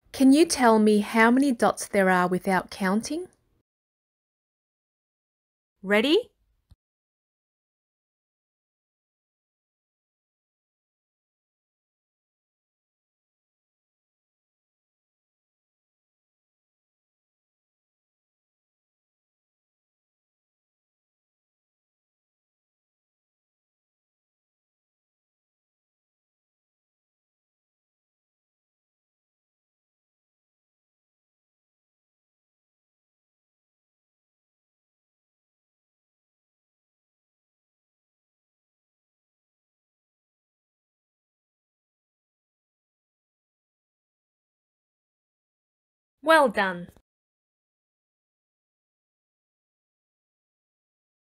Can you tell me how many dots there are without counting? Ready? Well done.